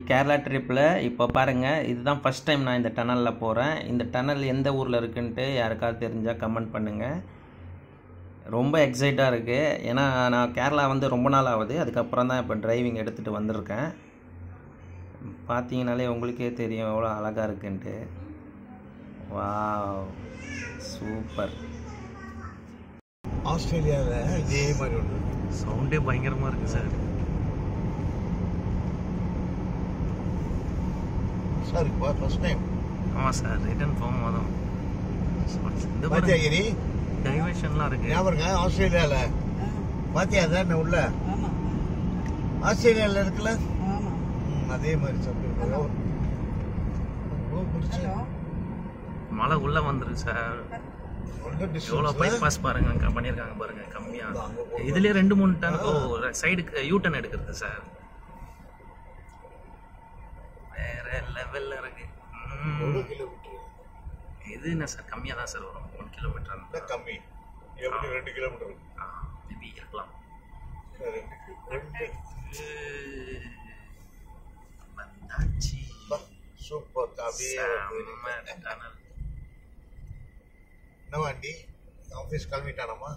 கேரளா ட்ரிப்பில் இப்போ பாருங்கள், இதுதான் ஃபஸ்ட் டைம் நான் இந்த டனலில் போகிறேன். இந்த டனல் எந்த ஊரில் இருக்குன்ட்டு யாருக்காவது தெரிஞ்சால் கமெண்ட் பண்ணுங்கள். ரொம்ப எக்ஸைட்டாக இருக்குது. ஏன்னா நான் கேரளா வந்து ரொம்ப நாள் ஆகுது. அதுக்கப்புறம் தான் இப்போ டிரைவிங் எடுத்துகிட்டு வந்திருக்கேன். பார்த்தீங்கனாலே உங்களுக்கே தெரியும் எவ்வளோ அழகாக இருக்குன்ட்டு. Wow, super. ஆஸ்திரேலியாவில் இதே மாதிரி ஒன்று சவுண்டே பயங்கரமாக இருக்குது சார். சார் இப்போ ஃபர்ஸ்ட் டைம். ஆமாம் சார், ரிட்டர்ன் போகும்போதும் இந்த பாத்தியாகிரி டைவர்ஷன்லாம் இருக்குது. ஞாபகம் ஆஸ்திரேலியாவில் பாத்தியா தான் உள்ள ஆஸ்திரேலியாவில் இருக்குல்ல, அதே மாதிரி சாப்பிட்டு மழை உள்ளே வந்துருக்கு சார். எவ்வளோ பைபாஸ் பாருங்க பண்ணியிருக்காங்க பாருங்க, கம்மியாக. இதுலேயே 2-3 டன் சைடுக்கு யூ டர்ன் எடுக்கிறது சார். வேற லெவலில் இருக்கு. இது என்ன சார், கம்மியாக தான் சார் வரும். 1 கிலோமீட்டர் கம்மி, எப்படி 2 கிலோமீட்டர் மேபி இருக்கலாம். வந்தாச்சு. சூப்பர். என்ன வண்டி ஆஃபீஸ் கிளம்பிட்டானம்மா?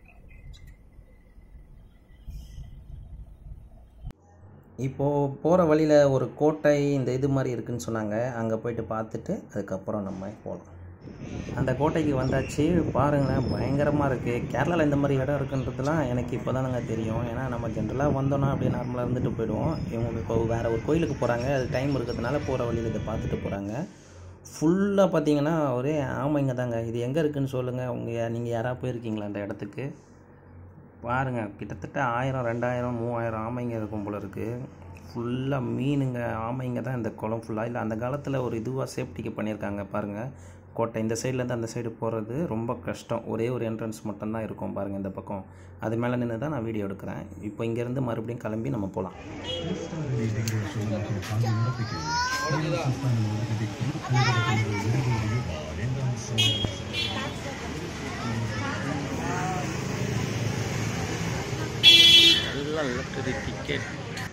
இப்போது போகிற வழியில் ஒரு கோட்டை இந்த இது மாதிரி இருக்குதுன்னு சொன்னாங்க. அங்கே போயிட்டு பார்த்துட்டு அதுக்கப்புறம் நம்ம போகலாம். அந்த கோட்டைக்கு வந்தாச்சு. பாருங்களேன், பயங்கரமாக இருக்குது. கேரளாவில் இந்த மாதிரி இடம் இருக்குன்றதுலாம் எனக்கு இப்போ தானங்க தெரியும். ஏன்னா நம்ம ஜென்ரலாக வந்தோன்னா அப்படியே நார்மலாக இருந்துட்டு போயிடுவோம். இவங்க இப்போ வேறு ஒரு கோயிலுக்கு போகிறாங்க. அது டைம் இருக்கிறதுனால போகிற வழியில் இதை பார்த்துட்டு போகிறாங்க. ஃபுல்லாக பார்த்தீங்கன்னா ஒரே ஆமைங்க தாங்க. இது எங்கே இருக்குதுன்னு சொல்லுங்கள். நீங்கள் யாராவது போயிருக்கீங்களா அந்த இடத்துக்கு? பாருங்கள், கிட்டத்தட்ட 1000, 2000, 3000 ஆமைங்க இருக்கும் போல இருக்குது. ஃபுல்லாக மீனுங்க, ஆமைங்க தான் இந்த குளம் ஃபுல்லாக. இல்லை அந்த காலத்தில் ஒரு இதுவாக சேஃப்டிக்கு பண்ணியிருக்காங்க பாருங்கள். கோட்டை இந்த சைட்லேருந்து அந்த சைடு போகிறது ரொம்ப கஷ்டம். ஒரே ஒரு என்ட்ரன்ஸ் மட்டும்தான் இருக்கும் பாருங்கள் இந்த பக்கம். அது மேலே நின்று தான் நான் வீடியோ எடுக்கிறேன். இப்போ இங்கேருந்து மறுபடியும் கிளம்பி நம்ம போகலாம். எல்லாம் எலக்ட்ரிக் டிக்கெட்.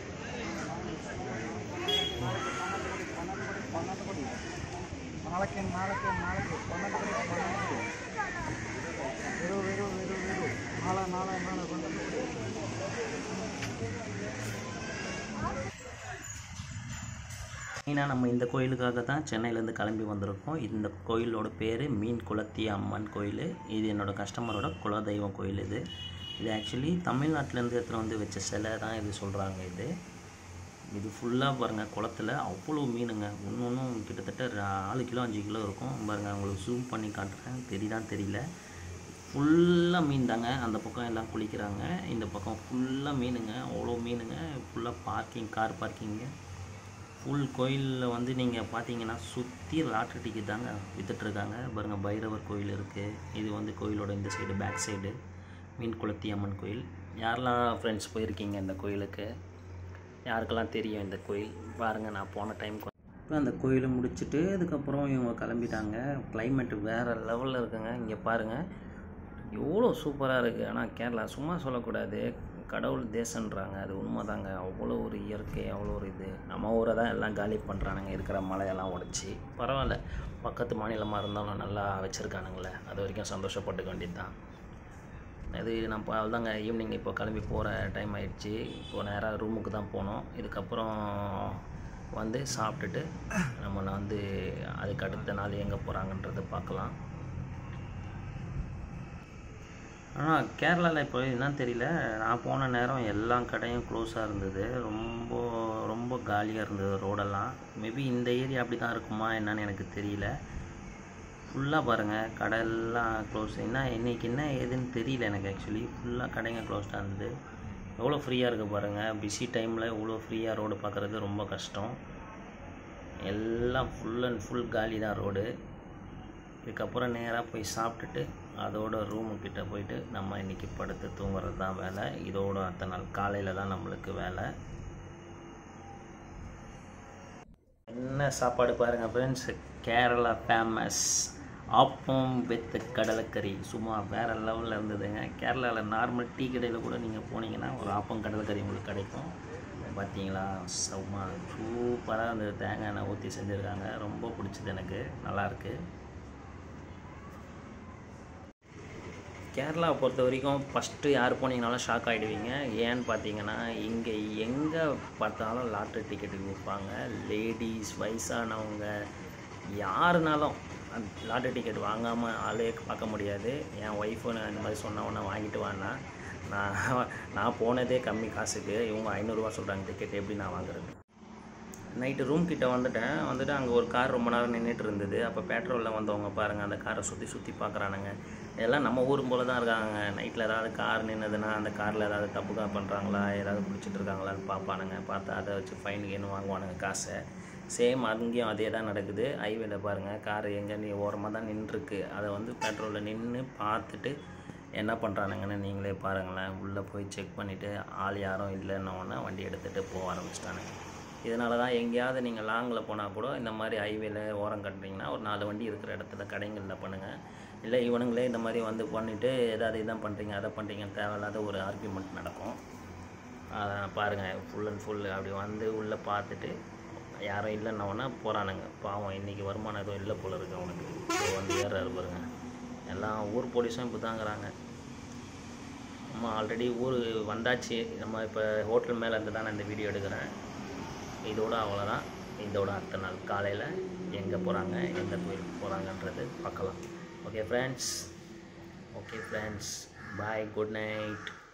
மெயினாக நம்ம இந்த கோயிலுக்காக தான் சென்னையிலேருந்து கிளம்பி வந்திருக்கோம். இந்த கோயிலோட பேர் மீன் குளத்தி அம்மன் கோயில். இது என்னோடய கஸ்டமரோட குலதெய்வம் கோயில். இது ஆக்சுவலி தமிழ்நாட்டிலேருந்து எடுத்துகிட்டு வந்து வச்ச சிலை தான் இது சொல்கிறாங்க. இது ஃபுல்லாக பாருங்கள், குளத்தில் அவ்வளோ மீனுங்க. ஒன்றும் கிட்டத்தட்ட 4 கிலோ 5 கிலோ இருக்கும் பாருங்கள். உங்களுக்கு ஜூம் பண்ணி காட்டுறேன், தெரியுதான்னு தெரியல. ஃபுல்லாக மீன் தாங்க. அந்த பக்கம் எல்லாம் குளிக்கிறாங்க, இந்த பக்கம் ஃபுல்லாக மீனுங்க. அவ்வளோ மீனுங்க. ஃபுல்லாக பார்க்கிங், கார் பார்க்கிங்கு. ஃபுல் கோயிலில் வந்து நீங்கள் பார்த்தீங்கன்னா சுற்றி லாட்ரி டிக்கெட் தாங்க விற்றுட்ருக்காங்க பாருங்கள். பைரவர் கோயில் இருக்குது. இது வந்து கோயிலோட இந்த சைடு பேக் சைடு மீன் குளத்தி அம்மன் கோயில். யாரெல்லாம் ஃப்ரெண்ட்ஸ் போயிருக்கீங்க இந்த கோயிலுக்கு? யாருக்கெல்லாம் தெரியும் இந்த கோயில்? பாருங்கள், நான் போன டைமுக்கு இப்போ அந்த கோயிலை முடிச்சுட்டு அதுக்கப்புறம் இவங்க கிளம்பிட்டாங்க. கிளைமேட்டு வேறு லெவலில் இருக்குங்க. இங்கே பாருங்கள் எவ்வளோ சூப்பராக இருக்குது. ஆனால் கேரளா சும்மா சொல்லக்கூடாது, கடவுள் தேசன்றாங்க. அது உண்மை தாங்க. அவ்வளோ ஒரு இயற்கை, அவ்வளோ ஒரு இது. நம்ம ஊரை தான் எல்லாம் காலி பண்ணுறானுங்க, இருக்கிற மலையெல்லாம் உடச்சி. பரவாயில்ல, பக்கத்து மாநிலமாக இருந்தாலும் நல்லா வச்சுருக்கானுங்களே, அது வரைக்கும் சந்தோஷப்பட்டுக்க வேண்டியது தான். அது நான் அதுதாங்க ஈவினிங் இப்போ கிளம்பி போகிற டைம் ஆகிடுச்சி. இப்போது நேராக ரூமுக்கு தான் போனோம். இதுக்கப்புறம் வந்து சாப்பிட்டுட்டு நம்ம வந்து அதுக்கு அடுத்த நாள் எங்கே போகிறாங்கன்றதை பார்க்கலாம். ஆனால் கேரளாவில் இப்போ என்னன்னு தெரியல, நான் போன நேரம் எல்லா கடையும் க்ளோஸாக இருந்தது. ரொம்ப ரொம்ப காலியாக இருந்தது ரோடெல்லாம். மேபி இந்த ஏரியா அப்படி தான் இருக்குமா என்னன்னு எனக்கு தெரியல. ஃபுல்லாக பாருங்கள், கடையெல்லாம் க்ளோஸ். இன்றைக்கி என்ன ஏதுன்னு தெரியல எனக்கு. ஆக்சுவலி ஃபுல்லாக கடைங்க க்ளோஸ்டாக இருந்தது. எவ்வளோ ஃப்ரீயாக இருக்குது பாருங்கள். பிஸி டைமில் இவ்வளோ ஃப்ரீயாக ரோடு பார்க்குறது ரொம்ப கஷ்டம். எல்லாம் ஃபுல் அண்ட் ஃபுல் காலி தான் ரோடு. இதுக்கப்புறம் நேராக போய் சாப்பிட்டுட்டு அதோட ரூமுக்கிட்ட போயிட்டு நம்ம இன்றைக்கி படுத்து தூங்குறது தான் வேலை. இதோட அடுத்த நாள் காலையில் தான் நம்மளுக்கு வேலை. என்ன சாப்பாடு பாருங்கள் friends, Kerala famous appam with கடலைக்கறி. சும்மா வேறு லெவலில் இருந்ததுங்க. கேரளாவில் நார்மல் டீ கடையில் கூட நீங்கள் போனீங்கன்னா ஒரு ஆப்பம் கடலைக்கறி உங்களுக்கு கிடைக்கும். பார்த்தீங்களா செம்ம சூப்பராக அந்த தேங்காய் எண்ணெய் ஊற்றி செஞ்சுருக்காங்க. ரொம்ப பிடிச்சது எனக்கு, நல்லாயிருக்கு. கேரளாவை பொறுத்த வரைக்கும் ஃபஸ்ட்டு யார் போனீங்கனாலும் ஷாக் ஆகிடுவீங்க. ஏன்னு பார்த்தீங்கன்னா இங்கே எங்கே பார்த்தாலும் லாட்ரி டிக்கெட்டு விற்பாங்க. லேடிஸ், வயசானவங்க யாருனாலும் லாட்ரி டிக்கெட் வாங்காமல் ஆளே பார்க்க முடியாது. என் ஒய்ஃபு நான் இந்த மாதிரி சொன்னவொன்னே வாங்கிட்டு வான்னா, நான் போனதே கம்மி காசுக்கு, இவங்க 500 சொல்கிறாங்க டிக்கெட், எப்படி நான் வாங்குறது? நைட்டு ரூம் கிட்டே வந்துட்டு அங்கே ஒரு கார் ரொம்ப நேரம் நின்றுட்டு இருந்தது. அப்போ பெட்ரோலில் வந்தவங்க பாருங்கள், அந்த காரை சுற்றி பார்க்குறானுங்க. எல்லாம் நம்ம ஊர் போல் தான் இருக்காங்க. நைட்டில் ஏதாவது கார் நின்றுதுன்னா அந்த காரில் ஏதாவது தப்புக்கா பண்ணுறாங்களா, ஏதாவது பிடிச்சிட்டு இருக்காங்களான்னு பார்ப்பானுங்க. பார்த்தா அதை வச்சு ஃபைனுக்கு என்ன வாங்குவானுங்க காசை. சேம் அங்கேயும் அதே தான் நடக்குது. ஹைவேல பாருங்கள், கார் எங்கே ஓரமாக தான் நின்றுருக்கு. அதை வந்து பெட்ரோலில் நின்று பார்த்துட்டு என்ன பண்ணுறானுங்கன்னு நீங்களே பாருங்களேன். உள்ளே போய் செக் பண்ணிவிட்டு ஆள் யாரும் இல்லைன்னொன்னே வண்டி எடுத்துகிட்டு போக ஆரம்பிச்சிட்டானுங்க. இதனால தான் எங்கேயாவது நீங்கள் லாங்கில் போனால் கூட இந்த மாதிரி ஹைவேல ஓரம் கட்டுறீங்கன்னா ஒரு 4 வண்டி இருக்கிற இடத்துல கடைங்களில் பண்ணுங்கள். இல்லை இவனுங்களே இந்த மாதிரி வந்து பண்ணிவிட்டு ஏதாவது இதான் பண்ணுறீங்க அதை பண்ணுறீங்கன்னு தேவையில்லாத ஒரு ஆர்கியூமெண்ட் நடக்கும். பாருங்கள், ஃபுல் அண்ட் ஃபுல் அப்படி வந்து உள்ளே பார்த்துட்டு யாரும் இல்லைன்னொன்னே போகிறானுங்க. பாவம் இன்றைக்கி வருமானம் எதுவும் இல்லை போல இருக்குது அவனுக்கு. வந்து ஏறாரு பாருங்க. எல்லாம் ஊர் போலீஸும் இப்போ தாங்கிறாங்க. நம்ம ஆல்ரெடி ஊர் வந்தாச்சு. நம்ம இப்போ ஹோட்டல் மேலே இருந்து தான் நான் இந்த வீடியோ எடுக்கிறேன். இதோட அவ்வளோதான். இதோட அடுத்த நாள் காலையில் எங்கே போகிறாங்க, எந்த கோயிலுக்கு போகிறாங்கன்றது பார்க்கலாம். Okay friends, bye, good night.